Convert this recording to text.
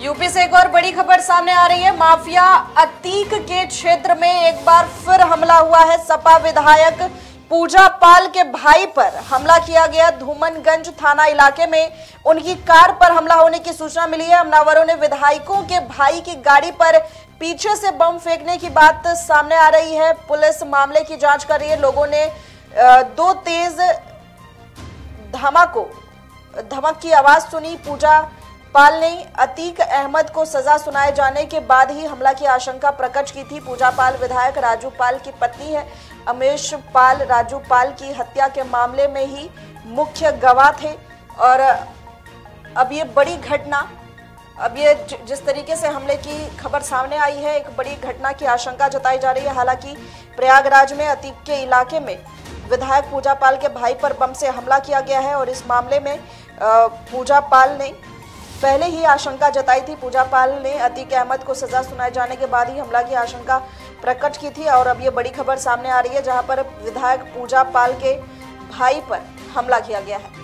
UP से एक और बड़ी खबर सामने आ रही है। माफिया अतीक के क्षेत्र में एक बार फिर हमला हुआ है। सपा विधायक पूजा पाल के भाई पर हमला किया गया। धूमनगंज थाना इलाके में उनकी कार पर हमला होने की सूचना मिली है। हमलावरों ने विधायकों के भाई की गाड़ी पर पीछे से बम फेंकने की बात सामने आ रही है। पुलिस मामले की जांच कर रही है। लोगों ने दो तेज धमक की आवाज सुनी। पूजा पाल ने अतीक अहमद को सजा सुनाए जाने के बाद ही हमला की आशंका प्रकट की थी। पूजा पाल विधायक राजू पाल की पत्नी है। अमेश पाल राजू पाल की हत्या के मामले में ही मुख्य गवाह थे। और अब ये बड़ी घटना, अब ये जिस तरीके से हमले की खबर सामने आई है, एक बड़ी घटना की आशंका जताई जा रही है। हालांकि प्रयागराज में अतीक के इलाके में विधायक पूजा पाल के भाई पर बम से हमला किया गया है और इस मामले में पूजा पाल ने पहले ही आशंका जताई थी। पूजा पाल ने अतीक अहमद को सजा सुनाए जाने के बाद ही हमला की आशंका प्रकट की थी। और अब ये बड़ी खबर सामने आ रही है, जहां पर विधायक पूजा पाल के भाई पर हमला किया गया है।